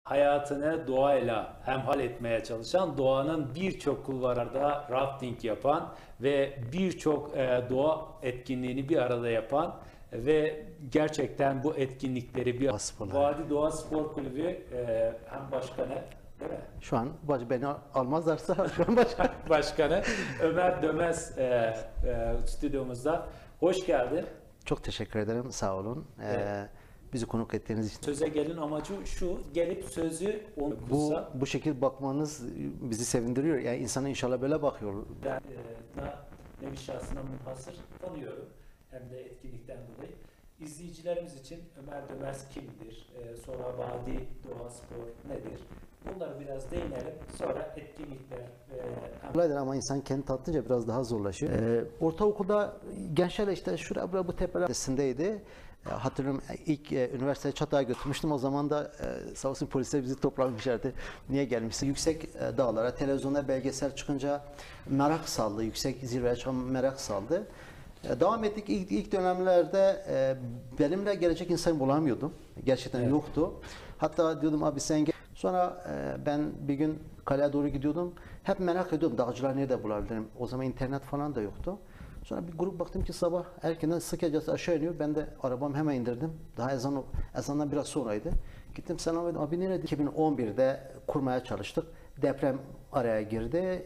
hayatını doğayla hemhal etmeye çalışan, doğanın birçok kulvarlarda rafting yapan ve birçok doğa etkinliğini bir arada yapan ve gerçekten bu etkinlikleri bir Doğa sporları. Vadi Doğa Spor Kulübü hem başkanı, değil mi? Şu an beni almazlarsa şu an başka. Başkanı Ömer Dömez stüdyomuzda. Hoş geldin. Çok teşekkür ederim. Sağ olun. Bizi konuk ettiğiniz için. Söze gelin amacı şu, gelip sözü okursa. Bu şekil bakmanız bizi sevindiriyor. Yani insana inşallah böyle bakıyor. Ben Nevi şahsına münhasır tanıyorum. Hem de etkinlikten dolayı. İzleyicilerimiz için Ömer Dömez kimdir? Sonra Vadi Doğa Spor nedir? Bunları biraz değinelim. Sonra etkinlikler. Kolaydır ama insan kendi tatlıca biraz daha zorlaşıyor. Ortaokulda gençlerle işte şuraya bu tepelerindeydi. Hatırlıyorum ilk üniversiteye Çatay'a götürmüştüm. O zaman da sağ olsun polisler bizi toplamışlardı. Niye gelmişsin? Yüksek dağlara, televizyonda belgesel çıkınca merak saldı. Yüksek zirveye çıkan merak saldı. Devam ettik. İlk dönemlerde benimle gelecek insan bulamıyordum. Gerçekten yoktu. Hatta diyordum abi sen gel. Sonra ben bir gün kaleye doğru gidiyordum. Hep merak ediyordum dağcılar nerede bulabilirim. O zaman internet falan da yoktu. Sonra bir grup baktım ki sabah erkenden sıkacası aşağı iniyor. Ben de arabamı hemen indirdim. Daha ezandan biraz sonraydı. Gittim selam verdim. Abi nerede? 2011'de kurmaya çalıştık. Deprem araya girdi.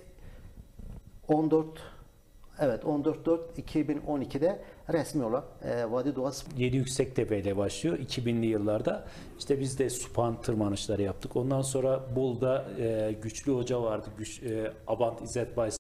14/4/2012'de resmi olarak Vadi Doğa Yedi Yüksektepe ile başlıyor 2000'li yıllarda. İşte biz de Supan tırmanışları yaptık. Ondan sonra Bolu'da Güçlü Hoca vardı. Abant İzzet Baysal.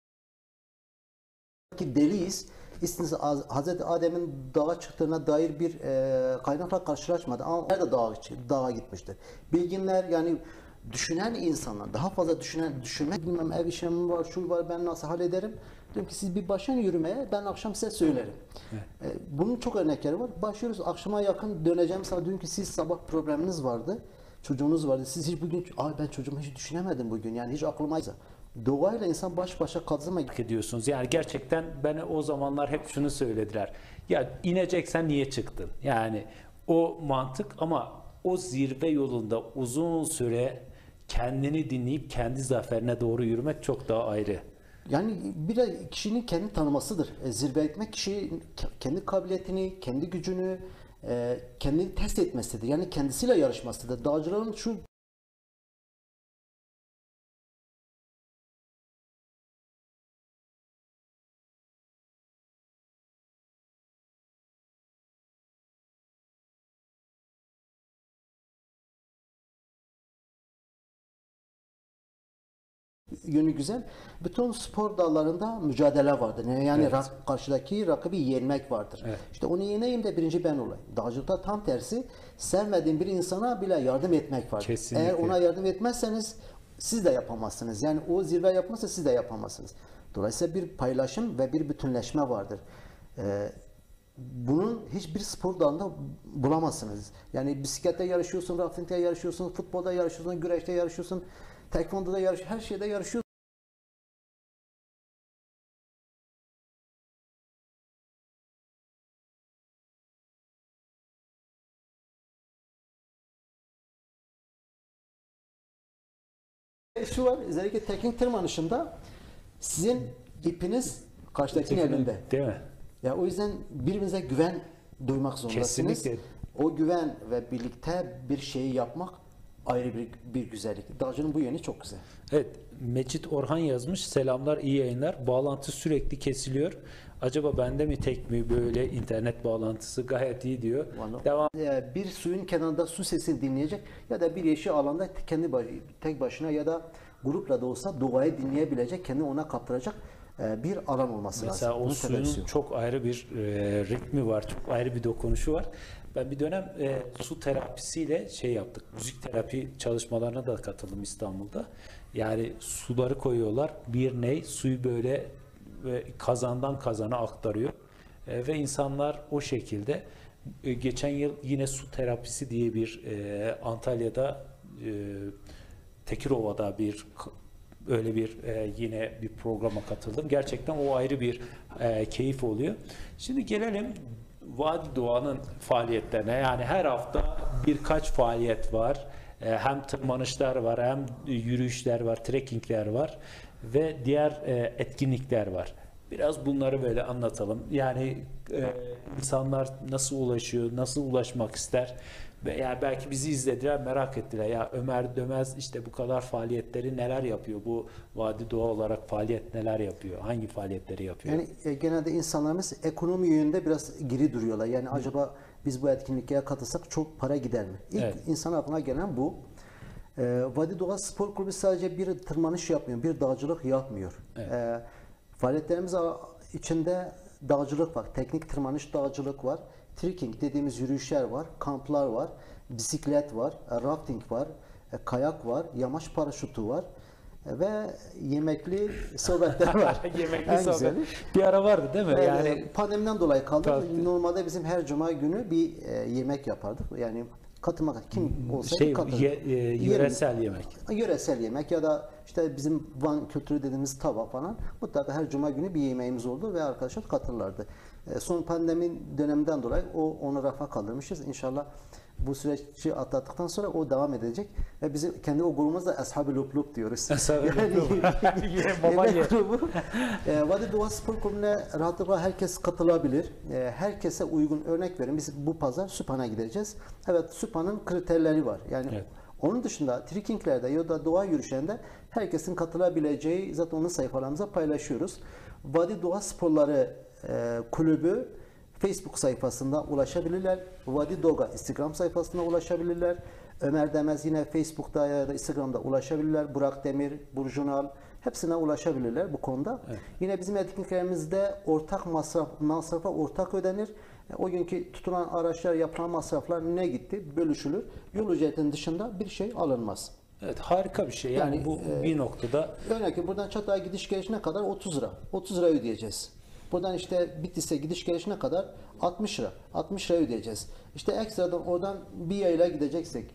ki deliyiz. İstinse Hazreti Adem'in dağa çıktığına dair bir kaynakla karşılaşmadı. Ama nerede dağa gitmiştir. Bilginler yani düşünen insanlar, daha fazla düşünmek bilmem ev işlemim var, şu var ben nasıl hallederim. Diyorum ki siz bir başlayın yürümeye, ben akşam size söylerim. Bunun çok örnekleri var. Başlıyoruz, akşama yakın döneceğim sana diyorum ki siz sabah probleminiz vardı, çocuğunuz vardı. Siz hiç bugün, ben çocuğumu hiç düşünemedim bugün yani hiç aklıma. Doğayla insan baş başa kaldığı zaman Ediyorsunuz. Yani gerçekten bana o zamanlar hep şunu söylediler. Ya ineceksen niye çıktın? Yani o mantık ama o zirve yolunda uzun süre kendini dinleyip kendi zaferine doğru yürümek çok daha ayrı. yani bir de kişinin kendi tanımasıdır. Zirve etmek kişinin kendi kabiliyetini, kendi gücünü, kendini test etmesidir. Yani kendisiyle yarışmasıdır. Dağcıların şu yönü güzel. Bütün spor dallarında mücadele vardır. Yani Evet. karşıdaki rakibi yenmek vardır. Evet. İşte onu yeneyim de birinci ben olayım. Dağcılıkta tam tersi sevmediğin bir insana bile yardım etmek vardır. Kesinlikle. Eğer ona yardım etmezseniz siz de yapamazsınız. Yani o zirve yapmazsa siz de yapamazsınız. Dolayısıyla bir paylaşım ve bir bütünleşme vardır. Bunun hiçbir spor dalında bulamazsınız. Yani bisiklette yarışıyorsun, raftingde yarışıyorsun, futbolda yarışıyorsun, güreşte yarışıyorsun, tekvandoda yarışıyorsun, her şeyde yarışıyorsun. Şu var, özellikle teknik tırmanışında sizin ipiniz karşıdakinin elinde. Değil mi? Ya o yüzden birbirinize güven duymak zorundasınız. Kesinlikle. O güven ve birlikte bir şeyi yapmak ayrı bir güzellik. Dağcının bu yönü çok güzel. Evet, Mecit Orhan yazmış. Selamlar, iyi yayınlar. Bağlantı sürekli kesiliyor. Acaba bende mi tek mi böyle internet bağlantısı gayet iyi diyor. Devam. Bir suyun kenarında su sesini dinleyecek ya da bir yeşil alanda tek başına ya da grupla da olsa doğayı dinleyebilecek, kendini ona kaptıracak bir alan olması Mesela lazım. o Bunun suyun tepesi yok. çok ayrı bir ritmi var, çok ayrı bir dokunuşu var. Ben bir dönem su terapisiyle şey yaptık, müzik terapi çalışmalarına da katıldım İstanbul'da. Yani suları koyuyorlar, bir ney, suyu böyle kazandan kazana aktarıyor. Ve insanlar o şekilde geçen yıl yine su terapisi diye bir Antalya'da Tekirova'da öyle bir yine bir programa katıldım. Gerçekten o ayrı bir keyif oluyor. Şimdi gelelim Vadi Doğa'nın faaliyetlerine. Yani her hafta birkaç faaliyet var. Hem tırmanışlar var, hem yürüyüşler var, trekkingler var ve diğer etkinlikler var. Biraz bunları böyle anlatalım. Yani insanlar nasıl ulaşıyor, nasıl ulaşmak ister? Ve yani belki bizi izlediler, merak ettiler. Ya Ömer Dömez işte bu kadar faaliyetleri neler yapıyor? Bu Vadi Doğa olarak faaliyet neler yapıyor? Hangi faaliyetleri yapıyor? Yani genelde insanlarımız ekonomi yönünde biraz geri duruyorlar. Yani acaba biz bu etkinliklere katılsak çok para gider mi? İlk Evet. insan aklına gelen bu. Vadi Doğa Spor Kulübü sadece bir tırmanış yapmıyor, bir dağcılık yapmıyor. Evet. Faaliyetlerimiz içinde dağcılık var, teknik tırmanış dağcılık var, trekking dediğimiz yürüyüşler var, kamplar var, bisiklet var, rafting var, kayak var, yamaç paraşütü var ve yemekli sohbetler var. Yemekli En sohbet. güzeli. Bir ara vardı değil mi? Yani Yani pandemiden dolayı kaldı. Tabii. Normalde bizim her cuma günü bir yemek yapardık. Yani katılmak kim olsa katılır. yöresel yemek. Yöresel yemek ya da işte bizim Van kültürü dediğimiz tava falan mutlaka her cuma günü bir yemeğimiz oldu ve arkadaşlar katılırlardı. Son pandemi döneminden dolayı onu rafa kaldırmışız. İnşallah bu süreci atlattıktan sonra o devam edecek ve bizim kendi o grubumuzda Ashab-ı Lup diyoruz. Ashab-ı Lup. Baba Yemek ye. grubu. Vadi Doğa Spor Kulübü'ne rahatlıkla herkes katılabilir. Herkese uygun örnek verin. Biz bu pazar Süphan'a gideceğiz. Evet, Süphan'ın kriterleri var. Yani Evet. onun dışında trekkinglerde ya da doğa yürüyüşlerinde herkesin katılabileceği zaten onun sayfalarımıza paylaşıyoruz. Vadi Doğa Sporları Kulübü Facebook sayfasında ulaşabilirler. Vadi Doğa Instagram sayfasına ulaşabilirler. Ömer Demez yine Facebook'ta ya da Instagram'da ulaşabilirler. Burak Demir, Burjunal hepsine ulaşabilirler bu konuda. Evet. Yine bizim etkinliklerimizde ortak masrafa ortak ödenir. O günkü tutulan araçlar, yapılan masraflar ne gitti? Bölüşülür. Yol ücretinin dışında bir şey alınmaz. Evet, harika bir şey. Yani bu bir noktada Örneğin ki buradan Çatal'a gidiş gelişine kadar 30 lira. 30 lira ödeyeceğiz. Buradan işte Bitlis'e gidiş gelişine kadar 60 lira. 60 lira ödeyeceğiz. İşte ekstradan oradan bir yayla gideceksek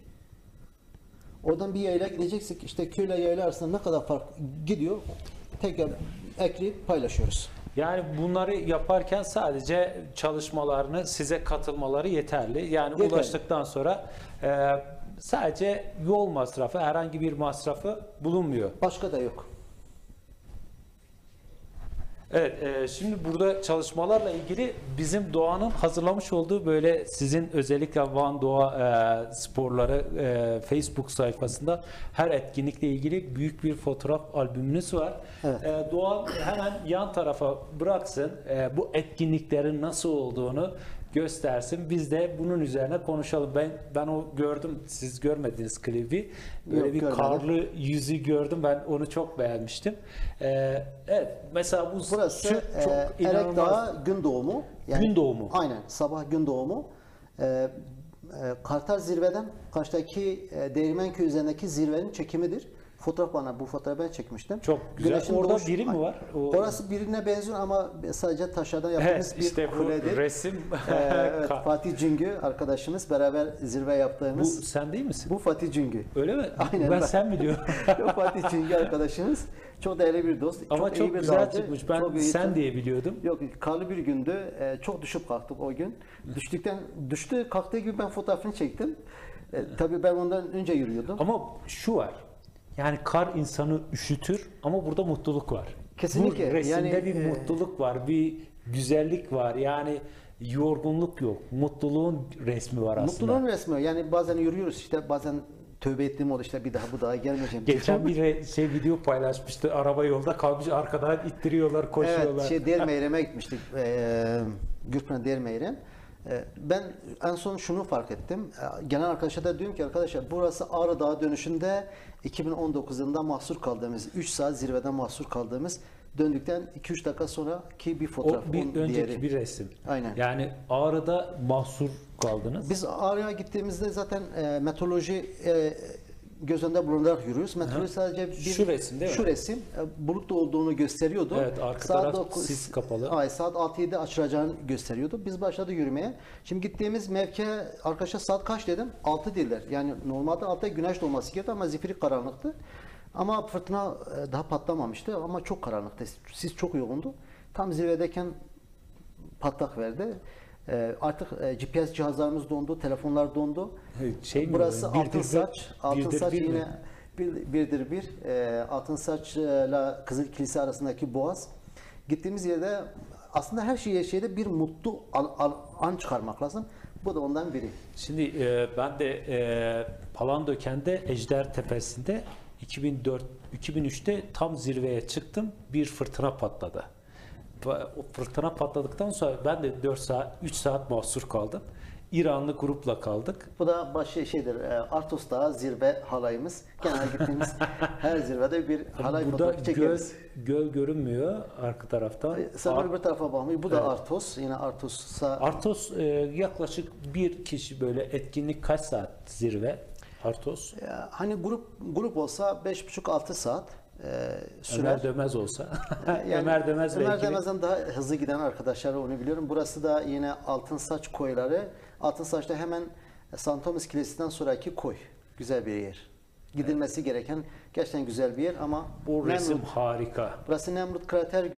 işte köyle yayla arasında ne kadar fark gidiyor tekrar ekleyip paylaşıyoruz. yani bunları yaparken sadece çalışmalarını size katılmaları yeterli. Yani Yeterli. ulaştıktan sonra sadece yol masrafı, herhangi bir masrafı bulunmuyor. Başka da yok. Evet, şimdi burada çalışmalarla ilgili bizim Doğan'ın hazırlamış olduğu böyle sizin özellikle Van Doğa Sporları Facebook sayfasında her etkinlikle ilgili büyük bir fotoğraf albümünüz var. Evet. Doğan hemen yan tarafa bıraksın, bu etkinliklerin nasıl olduğunu göstersin. Biz de bunun üzerine konuşalım. Ben o gördüm. Siz görmediniz klibi. Böyle Yok, bir görmedim. karlı yüzü gördüm. Ben onu çok beğenmiştim. Evet. Mesela Burası çok Erek inanılmaz. Dağı gün doğumu. Gün doğumu. Aynen. Sabah gün doğumu. Kartal zirveden karşıdaki Değirmenköy üzerindeki zirvenin çekimidir. Fotoğraf bana bu fotoğrafı ben çekmiştim. Çok güzel. Güneşin Orada doğuş- biri mi var? Orası birine benziyor ama sadece taşlardan yapılmış Evet, bir işte bu kuledir. resim. Evet, Fatih Cüngü arkadaşımız beraber zirve Bu yaptığımız. sen değil misin? Bu Fatih Cüngü. Öyle mi? Aynen, Ben ben. sen mi diyorum? Fatih Cüngü arkadaşımız. Çok değerli bir dost. Ama iyi çok bir güzel dağcı, çıkmış. Ben çok iyi- sen diye biliyordum. Yok, karlı bir gündü. Çok düşüp kalktık o gün. Düştü kalktığı gibi ben fotoğrafını çektim. Tabii ben ondan önce yürüyordum. Ama şu var. Yani kar insanı üşütür ama burada mutluluk var. Kesinlikle. Bu resimde Yani, bir mutluluk var, bir güzellik var. Yani yorgunluk yok. Mutluluğun resmi var aslında. Mutluluğun resmi. Yani bazen yürüyoruz işte bazen tövbe ettiğim oldu işte bir daha bu dağa gelmeyeceğim. Geçen bir video paylaşmıştı. Araba yolda kalmış, arkadan ittiriyorlar, koşuyorlar. Evet, Dermeyrem'e gitmiştik. Gürpınar Dermeyrem. Ben en son şunu fark ettim. Gelen arkadaşa da diyorum ki arkadaşlar burası Ağrı Dağı dönüşünde 2019 yılında mahsur kaldığımız 3 saat zirveden mahsur kaldığımız döndükten 2-3 dakika sonraki bir fotoğraf. O bir onun önceki diğeri. bir resim. Aynen. Yani Ağrı'da mahsur kaldınız. Biz Ağrı'ya gittiğimizde zaten meteoroloji göz önünde bulundurarak yürüyoruz. Meteoroloji sadece bir Şu resim değil mi? Şu resim bulutlu olduğunu gösteriyordu. Evet, arka taraf sis kapalı. Saat 6-7'de açılacağını gösteriyordu. Biz başladık yürümeye. Şimdi gittiğimiz mevkiye arkadaşa saat kaç dedim? 6 dediler. Yani normalde 6'da güneş doğması gerekiyordu ama zifiri karanlıktı. Ama fırtına daha patlamamıştı ama çok karanlıktı. Sis çok yoğundu. Tam zirvedeyken patlak verdi. Artık GPS cihazlarımız dondu, telefonlar dondu. Şey mi Burası oluyor? Altın Saç. Altın birdir Saç bir mi? yine birdir bir. Altın Saç'la Kızıl Kilise arasındaki boğaz. Gittiğimiz yerde aslında her şeyde bir mutlu an çıkarmak lazım. Bu da ondan biri. Şimdi ben de Palandöken'de Ejder Tepesi'nde 2003'te tam zirveye çıktım. Bir fırtına patladı. O fırtına patladıktan sonra ben de 3 saat mahsur kaldım. İranlı grupla kaldık. Bu da Artos Dağı zirve halayımız. Genel gittiğimiz her zirvede bir halay Burada fotoğrafı çekeriz. göl görünmüyor arka taraftan. Sen öbür tarafa bakmayı. Bu da Artos. Yine Artos'a Artos yaklaşık bir kişi böyle etkinlik kaç saat zirve Artos? hani grup olsa 5,5-6 saat sürer. Ömer Dömez olsa. Yani Ömer Dömez ve Ömer ekibi. Dömez'den daha hızlı giden arkadaşlar onu biliyorum. Burası da yine Altınsaç koyları. Altınsaç'ta hemen St. Thomas Kilisesi'nden sonraki koy. Güzel bir yer. Gidilmesi gereken gerçekten güzel bir yer ama Bu resim harika. burası Nemrut Krater